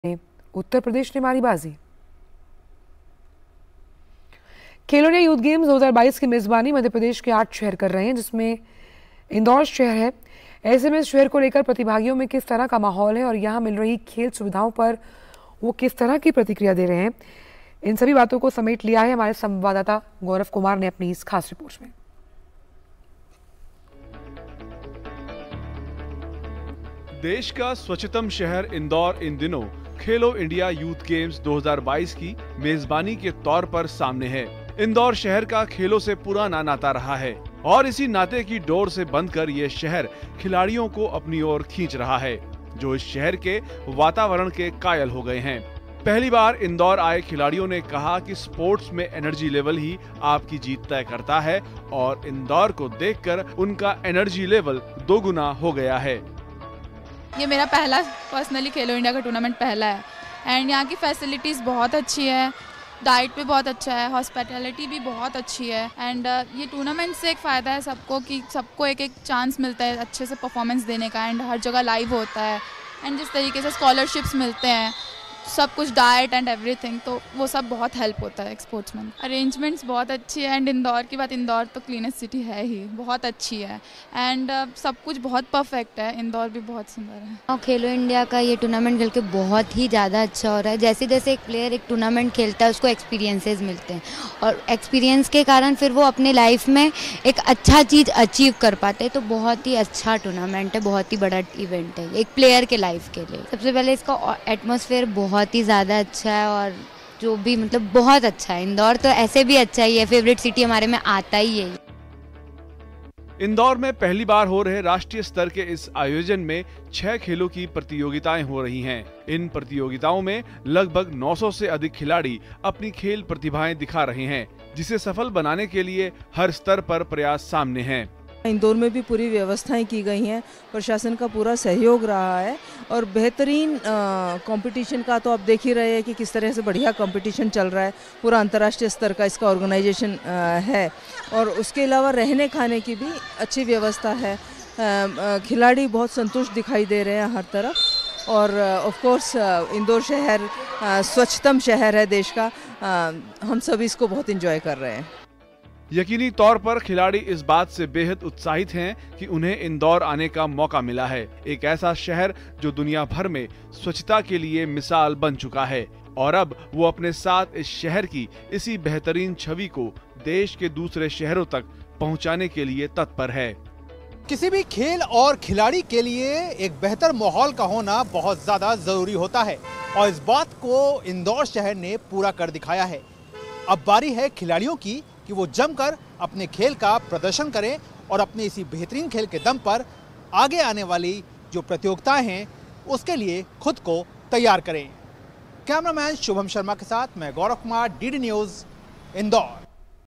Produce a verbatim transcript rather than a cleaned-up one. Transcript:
उत्तर प्रदेश ने मारी बाजी। खेलो इंडिया यूथ गेम्स दो हज़ार बाईस की मेजबानी मध्य प्रदेश के आठ शहर कर रहे हैं, जिसमें इंदौर शहर है। ऐसे में इस शहर को लेकर प्रतिभागियों में किस तरह का माहौल है और यहाँ मिल रही खेल सुविधाओं पर वो किस तरह की प्रतिक्रिया दे रहे हैं, इन सभी बातों को समेट लिया है हमारे संवाददाता गौरव कुमार ने अपनी इस खास रिपोर्ट में। देश का स्वच्छतम शहर इंदौर इन दिनों खेलो इंडिया यूथ गेम्स दो हज़ार बाईस की मेजबानी के तौर पर सामने है। इंदौर शहर का खेलों से पुराना नाता रहा है और इसी नाते की डोर से बंधकर ये शहर खिलाड़ियों को अपनी ओर खींच रहा है, जो इस शहर के वातावरण के कायल हो गए हैं। पहली बार इंदौर आए खिलाड़ियों ने कहा कि स्पोर्ट्स में एनर्जी लेवल ही आपकी जीत तय करता है और इंदौर को देखकर उनका एनर्जी लेवल दोगुना हो गया है। ये मेरा पहला पर्सनली खेलो इंडिया का टूर्नामेंट पहला है एंड यहाँ की फैसिलिटीज़ बहुत अच्छी है, डाइट भी बहुत अच्छा है, हॉस्पिटैलिटी भी बहुत अच्छी है एंड uh, ये टूर्नामेंट से एक फ़ायदा है सबको कि सबको एक एक चांस मिलता है अच्छे से परफॉर्मेंस देने का एंड हर जगह लाइव होता है एंड जिस तरीके से स्कॉलरशिप्स मिलते हैं, सब कुछ डाइट एंड एवरीथिंग, तो वो सब बहुत हेल्प होता है एक स्पोर्ट्समैन। अरेंजमेंट्स बहुत अच्छी है एंड इंदौर की बात, इंदौर तो क्लीनेस्ट सिटी है ही, बहुत अच्छी है एंड uh, सब कुछ बहुत परफेक्ट है, इंदौर भी बहुत सुंदर है। और खेलो इंडिया का ये टूर्नामेंट खेल के बहुत ही ज़्यादा अच्छा हो रहा है। जैसे जैसे एक प्लेयर एक टूर्नामेंट खेलता है उसको एक्सपीरियंसेस मिलते हैं और एक्सपीरियंस के कारण फिर वो अपने लाइफ में एक अच्छा चीज़ अचीव कर पाते हैं। तो बहुत ही अच्छा टूर्नामेंट है, बहुत ही बड़ा इवेंट है एक प्लेयर के लाइफ के लिए। सबसे पहले इसका एटमॉस्फेयर बहुत ही ज़्यादा अच्छा है और जो भी मतलब बहुत अच्छा है। इंदौर तो ऐसे भी अच्छा ही है, फेवरेट सिटी हमारे में आता ही है। इंदौर में पहली बार हो रहे राष्ट्रीय स्तर के इस आयोजन में छह खेलों की प्रतियोगिताएं हो रही हैं। इन प्रतियोगिताओं में लगभग नौ सौ से अधिक खिलाड़ी अपनी खेल प्रतिभाएं दिखा रहे हैं, जिसे सफल बनाने के लिए हर स्तर पर प्रयास सामने हैं। इंदौर में भी पूरी व्यवस्थाएं की गई हैं, प्रशासन का पूरा सहयोग रहा है और बेहतरीन कंपटीशन का तो आप देख ही रहे हैं कि किस तरह से बढ़िया कंपटीशन चल रहा है। पूरा अंतर्राष्ट्रीय स्तर का इसका ऑर्गेनाइजेशन है और उसके अलावा रहने खाने की भी अच्छी व्यवस्था है। खिलाड़ी बहुत संतुष्ट दिखाई दे रहे हैं हर तरफ और ऑफ कोर्स इंदौर शहर स्वच्छतम शहर है देश का, हम सभी इसको बहुत इंजॉय कर रहे हैं। यकीनी तौर पर खिलाड़ी इस बात से बेहद उत्साहित हैं कि उन्हें इंदौर आने का मौका मिला है, एक ऐसा शहर जो दुनिया भर में स्वच्छता के लिए मिसाल बन चुका है और अब वो अपने साथ इस शहर की इसी बेहतरीन छवि को देश के दूसरे शहरों तक पहुंचाने के लिए तत्पर है। किसी भी खेल और खिलाड़ी के लिए एक बेहतर माहौल का होना बहुत ज्यादा जरूरी होता है और इस बात को इंदौर शहर ने पूरा कर दिखाया है। अब बारी है खिलाड़ियों की कि वो जमकर अपने खेल का प्रदर्शन करें और अपने इसी बेहतरीन खेल के दम पर आगे आने वाली जो प्रतियोगिताएं हैं उसके लिए खुद को तैयार करें। कैमरामैन शुभम शर्मा के साथ मैं Gaurav Kumar, D D news, Indore.